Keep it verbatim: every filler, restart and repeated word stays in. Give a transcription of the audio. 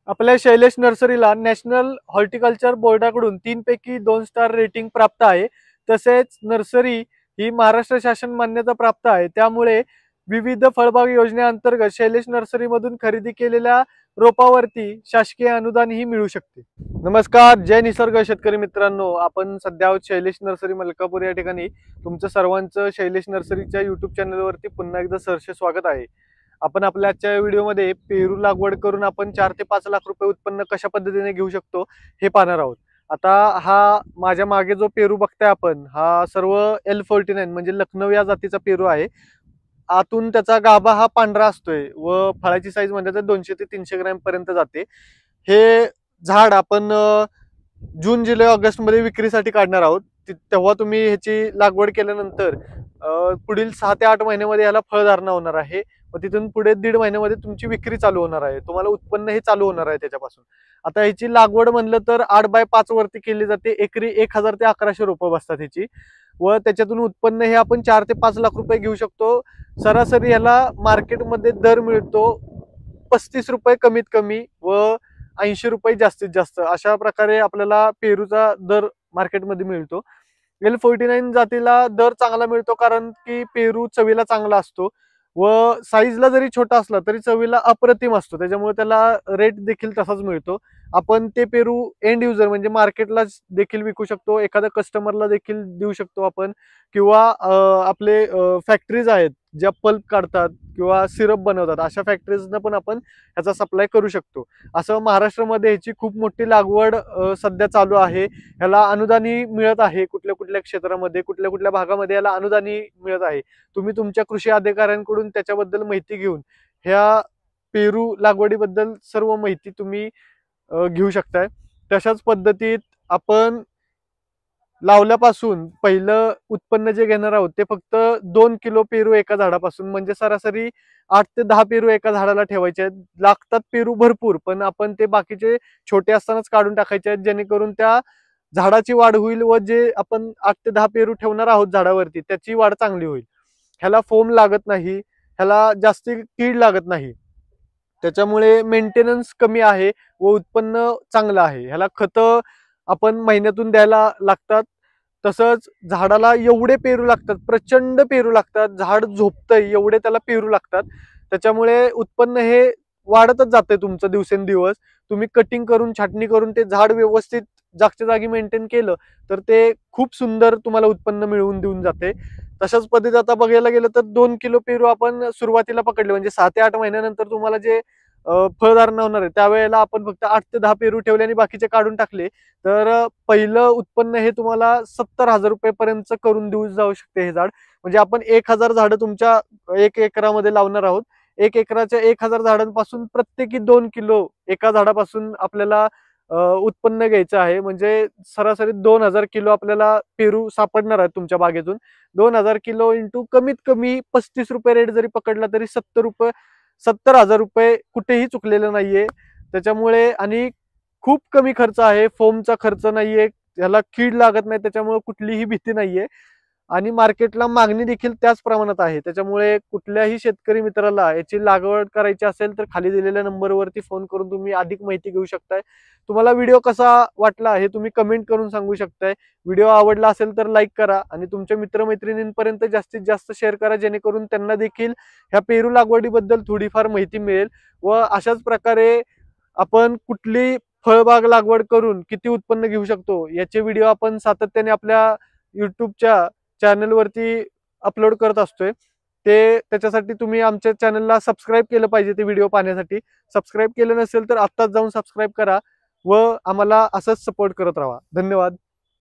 आपल्या शैलेश नर्सरीला national horticulture बोर्डाकडून तीन पैकी दोन स्टार रेटिंग प्राप्त आहे। तसेच नर्सरी ही महाराष्ट्र शासन मान्यता प्राप्त आहे। त्यामुळे विविध फळबाग योजनेअंतर्गत शैलेश नर्सरीमधून खरेदी केलेल्या रोपावरती शासकीय अनुदान ही मिळू शकते। नमस्कार, जय निसर्ग शेतकरी मित्रांनो, आपण सध्या आहोत शैलेश नर्सरी मलकापूर या ठिकाणी। तुमचं सर्वांचं शैलेश नर्सरीच्या यूट्यूब चॅनलवरती पुन्हा एकदा सहर्ष स्वागत आहे। आपण आपल्या आजच्या व्हिडिओमध्ये पेरू लागवड करून आपण चार ते पाच लाख रुपये उत्पन्न कशा पद्धतीने घेऊ शकतो हे पाहणार आहोत। आता हा माझ्या मागे जो पेरू बघताय आपण, हा सर्व एल फोर्टी नाईन म्हणजे लखनौ या जातीचा पेरू आहे। आतून त्याचा गाभा हा पांढरा असतोय व फळाची साईज म्हणजे तर दोनशे ते तीनशे ग्रॅम पर्यंत जाते। हे झाड आपण जून जुलै ऑगस्ट मध्ये विक्रीसाठी काढणार आहोत। तेव्हा तुम्ही ह्याची लागवड केल्यानंतर पुढील सहा ते आठ महिन्यामध्ये याला फळधारणा होणार आहे व तिथून पुढे दीड महिन्यामध्ये तुमची विक्री चालू होणार आहे। तुम्हाला उत्पन्न हे चालू होणार आहे त्याच्यापासून। आता ह्याची लागवड म्हणलं तर आठ बाय पाच वरती केली जाते। एकरी एक हजार ते अकराशे रोपं बसतात ह्याची व त्याच्यातून उत्पन्न हे आपण चार ते पाच लाख रुपये घेऊ शकतो। सरासरी याला मार्केटमध्ये दर मिळतो पस्तीस रुपये कमीत कमी व ऐंशी रुपये जास्तीत जास्त, अशा प्रकारे आपल्याला पेरूचा दर मार्केटमध्ये मिळतो। एल फोर्टी नाईन जातीला दर चांगला मिळतो कारण की पेरू चवीला चांगला असतो व साईजला जरी छोटा असला तरी चवीला अप्रतिम असतो, त्याच्यामुळे त्याला रेट देखील तसाच मिळतो। आपण ते पेरू एंड युजर म्हणजे मार्केटला देखील विकू शकतो, एखाद्या कस्टमरला देखील देऊ शकतो आपण, किंवा आपले फॅक्टरीज आहेत ज्या पल्प काढतात किंवा सिरप बनवतात, अशा फॅक्टरीजना पण आपण ह्याचा सप्लाय करू शकतो। असं महाराष्ट्रामध्ये ह्याची खूप मोठी लागवड सध्या चालू आहे। ह्याला अनुदानही मिळत आहे, कुठल्या कुठल्या क्षेत्रामध्ये कुठल्या कुठल्या भागामध्ये याला अनुदानही मिळत आहे। तुम्ही तुमच्या कृषी अधिकाऱ्यांकडून त्याच्याबद्दल माहिती घेऊन ह्या पेरू लागवडीबद्दल सर्व माहिती तुम्ही घेऊ शकताय। तशाच पद्धतीत आपण लावल्यापासून पहिलं उत्पन्न जे घेणार आहोत ते फक्त दोन किलो पेरू एका झाडापासून, म्हणजे सरासरी आठ ते दहा पेरू एका झाडाला ठेवायचे आहेत। लागतात पेरू भरपूर, पण आपण ते बाकीचे छोटे असतानाच काढून टाकायचे आहेत, जेणेकरून त्या झाडाची वाढ होईल व जे आपण आठ ते दहा पेरू ठेवणार आहोत झाडावरती त्याची वाढ चांगली होईल। ह्याला फोम लागत नाही, ह्याला जास्ती कीड लागत नाही, त्याच्यामुळे मेंटेनन्स कमी आहे व उत्पन्न चांगलं आहे। ह्याला खत आपण महिन्यातून द्यायला लागतात। तसंच झाडाला एवढे पेरू लागतात, प्रचंड पेरू लागतात, झाड झोपतंय एवढे त्याला पेरू लागतात, त्याच्यामुळे उत्पन्न हे वाढतच जाते तुमचं दिवसेंदिवस। तुम्ही कटिंग करून छाटणी करून ते झाड व्यवस्थित जागच्या जागी मेंटेन केलं तर ते खूप सुंदर तुम्हाला उत्पन्न मिळवून देऊन जाते। तशाच पद्धतीत आता बघायला गेलं तर दोन किलो पेरू आपण सुरुवातीला पकडले, म्हणजे सहा ते आठ महिन्यानंतर तुम्हाला जे फळधारणा होणार आहे त्यावेळेला आपण फक्त आठ ते दहा पेरू ठेवले आणि बाकीचे काढून टाकले तर पहिलं उत्पन्न हे तुम्हाला सत्तर हजार रुपये पर्यंत करून देऊ जाऊ शकते हे झाड। म्हणजे आपण एक हजार झाडं तुमच्या एक एकरामध्ये लावणार आहोत। एक एकराच्या एक हजार झाडांपासून प्रत्येकी दोन किलो एका झाडापासून आपल्याला उत्पन्न घ्यायचं आहे। म्हणजे सरासरी दोन हजार किलो आपल्याला पेरू सापडणार आहेत तुमच्या बागेतून। दोन हजार किलो इंटू कमीत कमी पस्तीस रुपये रेट जरी पकडला तरी सत्तर रुपये सत्तर हजार रुपये कुठेही चुकलेलं नाहीये। त्याच्यामुळे आणि खूप कमी खर्च आहे, फोमचा खर्च नाहीये, याला कीड लागत नाही, त्याच्यामुळे कुठलीही भीती नाहीये आणि मार्केटला मागणी देखील त्याच प्रमाणात आहे। त्याच्यामुळे कुठल्याही शेतकरी मित्राला याची लागवड करायची असेल तर खाली दिलेल्या नंबरवरती फोन करून तुम्ही अधिक माहिती घेऊ शकताय। तुम्हाला व्हिडिओ कसा वाटला हे तुम्ही कमेंट करून सांगू शकताय। व्हिडिओ आवडला असेल तर लाईक करा आणि तुमच्या मित्रमैत्रिणींपर्यंत जास्तीत जास्त शेअर करा, जेणेकरून त्यांना देखील ह्या पेरू लागवडीबद्दल थोडीफार माहिती मिळेल व अशाच प्रकारे आपण कुठली फळबाग लागवड करून किती उत्पन्न घेऊ शकतो याचे व्हिडिओ आपण सातत्याने आपल्या यूट्यूबच्या चॅनलवरती अपलोड करत असतोय। ते त्याच्यासाठी तुम्ही आमच्या चॅनलला सबस्क्राईब केलं पाहिजे ते व्हिडिओ पाहण्यासाठी। सबस्क्राईब केलं नसेल तर आत्ताच जाऊन सबस्क्राईब करा व आम्हाला असंच सपोर्ट करत राहा। धन्यवाद।